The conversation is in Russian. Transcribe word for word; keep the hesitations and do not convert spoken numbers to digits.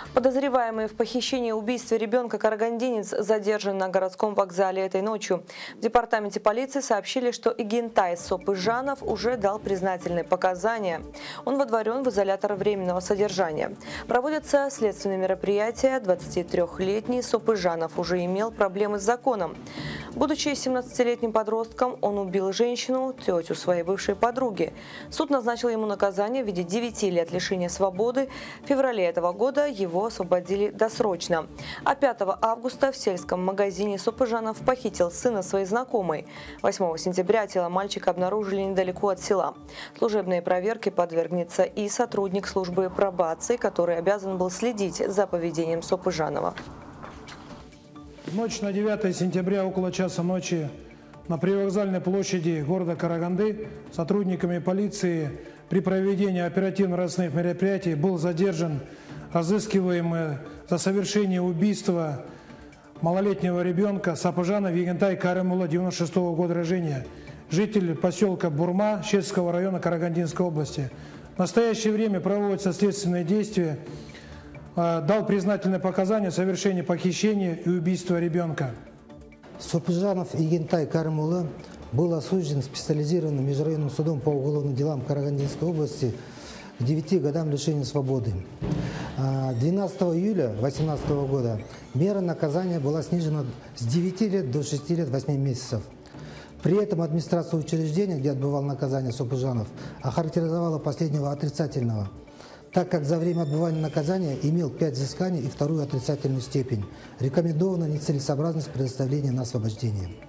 Подозреваемый в похищении и убийстве ребенка карагандинец задержан на городском вокзале этой ночью. В департаменте полиции сообщили, что Игентай Сопыжанов уже дал признательные показания. Он водворен в изолятор временного содержания. Проводятся следственные мероприятия. двадцатитрёхлетний Сопыжанов уже имел проблемы с законом. Будучи семнадцатилетним подростком, он убил женщину, тетю своей бывшей подруги. Суд назначил ему наказание в виде девяти лет лишения свободы. В феврале этого года его освободили досрочно. А пятого августа в сельском магазине Сопыжанов похитил сына своей знакомой. восьмого сентября тело мальчика обнаружили недалеко от села. Служебной проверке подвергнется и сотрудник службы пробации, который обязан был следить за поведением Сопыжанова. В ночь на девятое сентября около часа ночи на привокзальной площади города Караганды сотрудниками полиции при проведении оперативно-розыскных мероприятий был задержан разыскиваемый за совершение убийства малолетнего ребенка Сопыжанов Игентай Карымулы, девяносто шестого года рождения, житель поселка Бурма Щецкого района Карагандинской области. В настоящее время проводятся следственные действия. Дал признательные показания о совершении похищения и убийства ребенка. Сопыжанов Игентай Карымулы был осужден специализированным межрайонным судом по уголовным делам Карагандинской области к девяти годам лишения свободы. двенадцатого июля две тысячи восемнадцатого года мера наказания была снижена с девяти лет до шести лет восьми месяцев. При этом администрация учреждения, где отбывал наказание Сопыжанов, охарактеризовала последнего отрицательного, так как за время отбывания наказания имел пять взысканий и вторую отрицательную степень. Рекомендована нецелесообразность предоставления на освобождение.